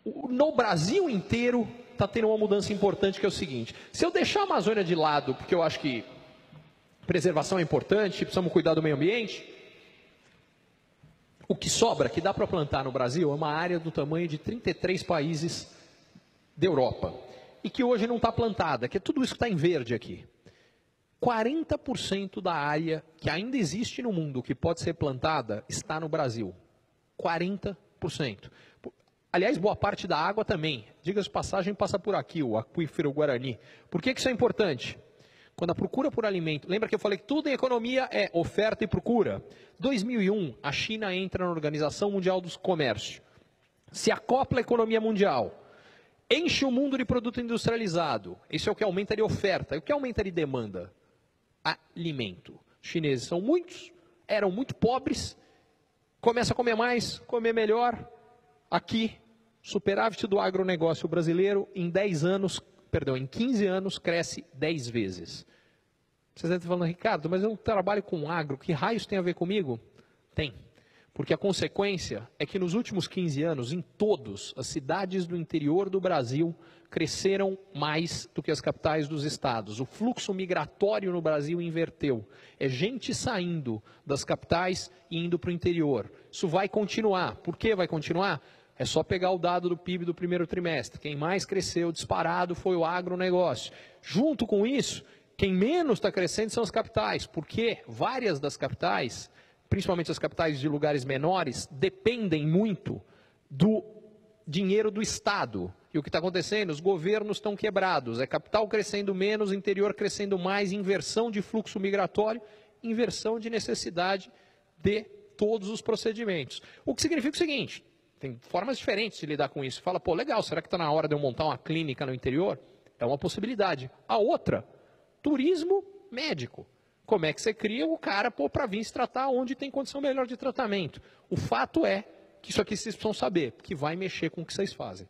No Brasil inteiro está tendo uma mudança importante, que é o seguinte: se eu deixar a Amazônia de lado, porque eu acho que preservação é importante, precisamos cuidar do meio ambiente, o que sobra, que dá para plantar no Brasil, é uma área do tamanho de 33 países da Europa, e que hoje não está plantada, que é tudo isso que está em verde aqui. 40% da área que ainda existe no mundo, que pode ser plantada, está no Brasil. 40%. Aliás, boa parte da água também. Diga-se de passagem, passa por aqui, o aquífero Guarani. Por que isso é importante? Quando a procura por alimento... Lembra que eu falei que tudo em economia é oferta e procura? 2001, a China entra na Organização Mundial do Comércio. Se acopla à economia mundial. Enche o mundo de produto industrializado. Isso é o que aumenta de oferta. E o que aumenta de demanda? Alimento. Os chineses são muitos, eram muito pobres, começa a comer mais, comer melhor. Aqui, superávit do agronegócio brasileiro em 15 anos cresce 10 vezes. Vocês devem estar falando, Ricardo, mas eu trabalho com agro, que raios tem a ver comigo? Tem. Porque a consequência é que nos últimos 15 anos, em todas as cidades do interior do Brasil, cresceram mais do que as capitais dos estados. O fluxo migratório no Brasil inverteu. É gente saindo das capitais e indo para o interior. Isso vai continuar. Por que vai continuar? É só pegar o dado do PIB do primeiro trimestre. Quem mais cresceu disparado foi o agronegócio. Junto com isso, quem menos está crescendo são as capitais. Porque várias das capitais, principalmente as capitais de lugares menores, dependem muito do dinheiro do Estado. E o que está acontecendo? Os governos estão quebrados. É capital crescendo menos, interior crescendo mais, inversão de fluxo migratório, inversão de necessidade de todos os procedimentos. O que significa o seguinte: tem formas diferentes de lidar com isso. Fala, pô, legal, será que está na hora de eu montar uma clínica no interior? É uma possibilidade. A outra, turismo médico. Como é que você cria o cara para vir se tratar onde tem condição melhor de tratamento? O fato é que isso aqui vocês precisam saber, que vai mexer com o que vocês fazem.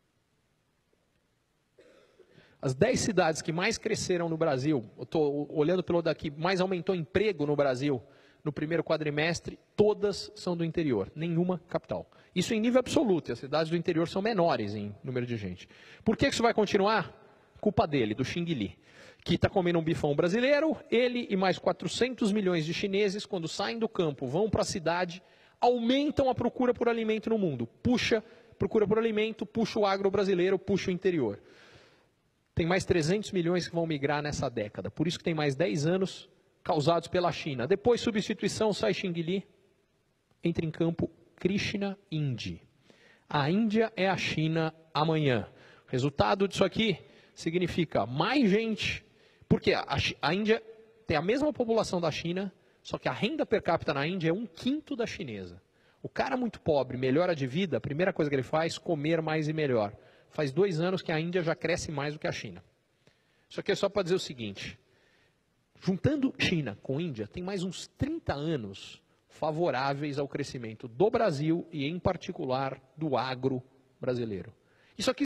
As 10 cidades que mais cresceram no Brasil, eu estou olhando pelo daqui, mais aumentou emprego no Brasil no primeiro quadrimestre, todas são do interior, nenhuma capital. Isso em nível absoluto, as cidades do interior são menores em número de gente. Por que isso vai continuar? Culpa dele, do Xing Li, que está comendo um bifão brasileiro. Ele e mais 400 milhões de chineses, quando saem do campo, vão para a cidade, aumentam a procura por alimento no mundo. Puxa, procura por alimento, puxa o agro brasileiro, puxa o interior. Tem mais 300 milhões que vão migrar nessa década. Por isso que tem mais 10 anos causados pela China. Depois, substituição, sai Xing Li, entra em campo Krishna Indi. A Índia é a China amanhã. Resultado disso aqui significa mais gente, porque a Índia tem a mesma população da China, só que a renda per capita na Índia é 1/5 da chinesa. O cara muito pobre, melhora de vida, a primeira coisa que ele faz, comer mais e melhor. Faz 2 anos que a Índia já cresce mais do que a China. Isso aqui é só para dizer o seguinte: juntando China com Índia, tem mais uns 30 anos favoráveis ao crescimento do Brasil e, em particular, do agro brasileiro. Isso aqui